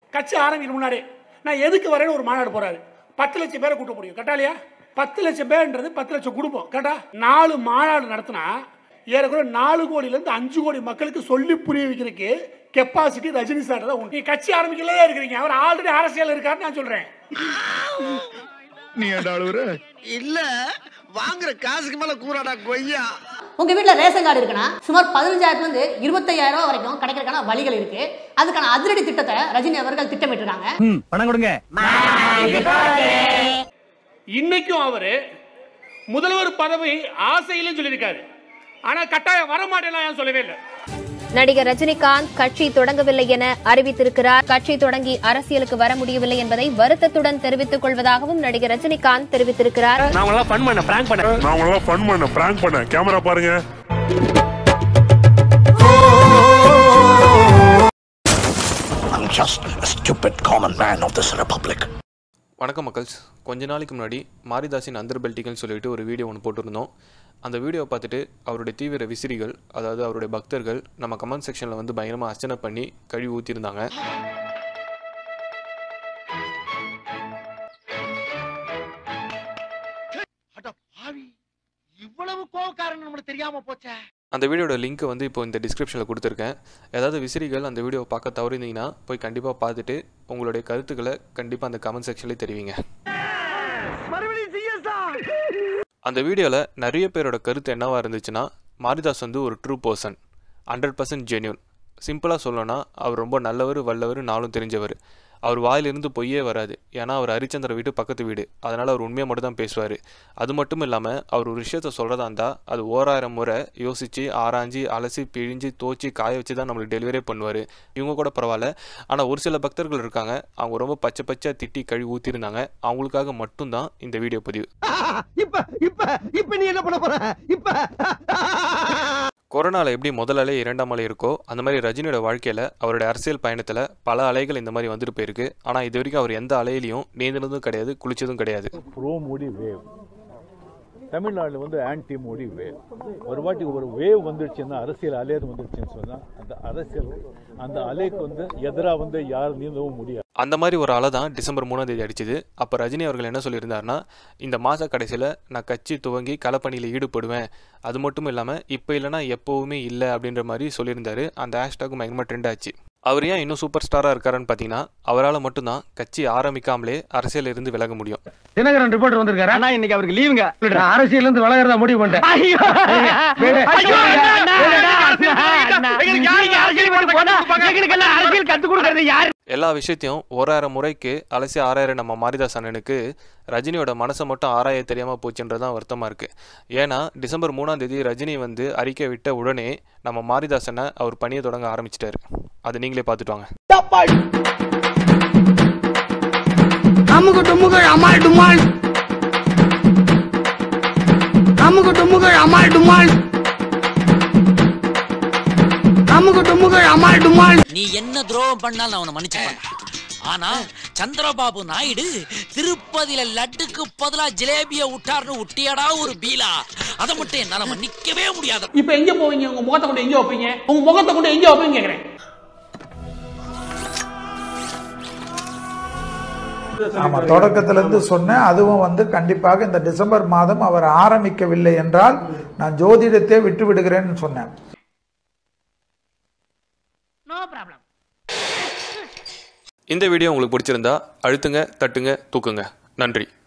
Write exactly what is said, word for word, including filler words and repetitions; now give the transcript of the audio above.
கட்சி ஆரம்பிக்கிற முன்னாடி நான் எதுக்கு வரேன்னு ஒரு மாநாடு போறாரு. பத்து லட்சம் பேரை கூட்ட முடியும் கட்டாலியா? பத்து லட்சம் பேர்ன்றது பத்து லட்சம் குடும்பம் கேட்டா. நாலு மாநாடு நடத்தினா ஏறக்குறைய நாலு கோடியில இருந்து அஞ்சு கோடி மக்களுக்கு சொல்லி புரிய வைக்கிறதுக்கு கெப்பாசிட்டி ரஜினி சார் தான் உண்டு. நீ கட்சி ஆரம்பிக்கல இருக்கிறீங்க, அவர் ஆல்ரெடி அரசியல் இருக்காருன்னு நான் சொல்றேன். நீ இல்ல வாங்குற காசுக்கு மேல கூறாடா கொய்யா. உங்க வீட்டுல ரேஷன் கார்டு இருக்குன்னா சுமார் பதினஞ்சாயிரத்துல இருந்து இருபத்தையாயிரம் ரூபாய் வரைக்கும் கிடைக்கிறதுக்கான வழிகள் இருக்கு. அதுக்கான அதிரடி திட்டத்தை ரஜினி அவர்கள் திட்டமிட்டிருக்காங்க. பணம் கொடுங்க. இன்னைக்கும் அவரு முதல்வர் பதவி ஆசையிலும் சொல்லியிருக்காரு. ஆனா கட்டாயம் வரமாட்டேன் சொல்லவே இல்லை. நடிகர் ரஜினிகாந்த் கட்சி தொடங்கவில்லை என அறிவித்திருக்கிறார். கட்சி தொடங்கி அரசியலுக்கு வர முடியவில்லை என்பதை வருத்தத்துடன் தெரிவித்துக் கொள்வதாகவும் நடிகர் ரஜினிகாந்த் தெரிவித்திருக்கிறார். கேமரா பாருங்க. I'm just a stupid common man of this republic. வணக்கம் மக்கள்ஸ். கொஞ்ச நாளைக்கு முன்னாடி மாரிதாசின் அந்தர்பெல்ட்டிகள்னு சொல்லிட்டு ஒரு வீடியோ ஒன்று போட்டிருந்தோம். அந்த வீடியோவை பார்த்துட்டு அவருடைய தீவிர விசிறிகள், அதாவது அவருடைய பக்தர்கள் நம்ம கமெண்ட் செக்ஷனில் வந்து பயங்கரமாக அர்ச்சனை பண்ணி கழுவி ஊற்றிருந்தாங்க. அந்த வீடியோட லிங்க் வந்து இப்போ இந்த டிஸ்கிரிப்ஷனில் கொடுத்துருக்கேன். ஏதாவது விசிறிகள் அந்த வீடியோவை பார்க்க தவறிந்தீங்கன்னா போய் கண்டிப்பாக பார்த்துட்டு உங்களுடைய கருத்துக்களை கண்டிப்பாக அந்த கமெண்ட் செக்ஷன்லேயே தெரிவிங்க. அந்த வீடியோவில் நிறைய பேரோட கருத்து என்னவாக இருந்துச்சுன்னா, மாரிதாஸ் வந்து ஒரு true person, hundred percent genuine. சிம்பிளாக சொல்லணும்னா அவர் ரொம்ப நல்லவர், வல்லவர், நாளும் தெரிஞ்சவர். அவர் வாயிலிருந்து பொய்யே வராது. ஏன்னா அவர் ஹரிச்சந்திர வீட்டு பக்கத்து வீடு, அதனால் அவர் உண்மையை மட்டும் தான் பேசுவார். அது மட்டும் இல்லாமல் அவர் ஒரு விஷயத்த சொல்கிறதா இருந்தால் அது ஓராயிரம் முறை யோசித்து ஆராய்ஞ்சி அலசி பிழிஞ்சு தோச்சி காய வச்சு தான் நம்மளுக்கு டெலிவரியே பண்ணுவார். இவங்க கூட பரவாயில்ல. ஆனால் ஒரு சில பக்தர்கள் இருக்காங்க, அவங்க ரொம்ப பச்சை பச்சை திட்டி கழுவி ஊற்றிருந்தாங்க. அவங்களுக்காக மட்டும்தான் இந்த வீடியோ பதிவு. கொரோனாவில் எப்படி முதல் அலை இரண்டாம் அலை இருக்கோ அந்த மாதிரி ரஜினியோட வாழ்க்கையில் அவருடைய அரசியல் பயணத்தில் பல அலைகள் இந்த மாதிரி வந்துட்டு போயிருக்கு. ஆனால் இது வரைக்கும் அவர் எந்த அலையிலையும் நீந்தினதும் கிடையாது, குளிச்சதும் கிடையாது. ப்ரோ மோடி வேவ் தமிழ்நாட்டில் வந்து ஆன்டி மோடி வேவ். ஒரு வாட்டி ஒரு வேவ் வந்துடுச்சுன்னா, அரசியல் அலையது வந்துடுச்சுன்னு சொன்னால் அந்த அரசியல் அந்த அலைக்கு வந்து எதிராக வந்து யாரும் நீந்தவும் முடியாது. அந்த மாதிரி ஒரு அலை தான் டிசம்பர் மூணாம் தேதி அடிச்சுது. அப்போ ரஜினி அவர்கள் என்ன சொல்லியிருந்தாருன்னா, இந்த மாத கடைசியில் நான் கட்சி துவங்கி களப்பணியில் ஈடுபடுவேன், அது மட்டும் இல்லாமல் இப்போ இல்லைனா எப்போவுமே இல்லை அப்படின்ற மாதிரி சொல்லியிருந்தாரு. அந்த ஹேஷ்டாக் பயங்கரமாக ட்ரெண்ட் ஆச்சு. அவர் ஏன் இன்னும் சூப்பர் ஸ்டாராக இருக்காருன்னு பார்த்தீங்கன்னா, அவரால் மட்டும்தான் கட்சி ஆரம்பிக்காமலே அரசியல் இருந்து விலக முடியும். தினகரன் ரிப்போர்ட் வந்திருக்காரு. ஆனா இன்னைக்கு அவருக்கு லீவுங்க. அரசியல் இருந்து விலகிறதா முடிவு பண்ணிட்டேன். எல்லா விஷயத்தையும் ஓராயிரம் முறைக்கு அலசி ஆறாயிரம் நம்ம மாரிதாஸ் அண்ணனுக்கு ரஜினியோட மனசை மட்டும் ஆராய தெரியாமல் போச்சுன்றதான் வருத்தமாக இருக்குது. ஏன்னா டிசம்பர் மூணாம் தேதி ரஜினி வந்து அறிக்கை விட்ட உடனே நம்ம மாரிதாசனை அவர் பணியை தொடங்க ஆரம்பிச்சிட்டாரு. அது நீங்களே பார்த்துட்டு வாங்க. அமுகு டுமுகு அமால் டுமால், அமுகு டுமுகு அமால் டுமால், அமுகு டுமுகு அமால் டுமால். நீ என்ன துரோகம் பண்ணாலும் அவனை மன்னிச்சுப்பான். ஆனா சந்திரபாபு நாயுடு திருப்பதியில லட்டுக்கு பதிலா ஜிலேபிய விட்டார்னு விட்டியடா ஒரு பீலா. அதை மட்டும் என்னால மன்னிக்கவே முடியாது. இப்ப எங்க போவீங்க? உங்க முகத்தை கொண்டு எங்க வைப்பீங்க? உங்க முகத்தை கொண்டு எங்க வைப்பீங்க கேக்குறேன். ஆமா, தொடக்கத்திலிருந்து சொன்னேன். அதுவும் வந்து கண்டிப்பாக இந்த டிசம்பர் மாதம் அவர் ஆரம்பிக்கவில்லை என்றால் நான் ஜோதிடத்தை விட்டு விடுகிறேன்னு சொன்னேன். இந்த வீடியோ உங்களுக்கு பிடிச்சிருந்தா அழுத்துங்க, தட்டுங்க, தூக்குங்க. நன்றி.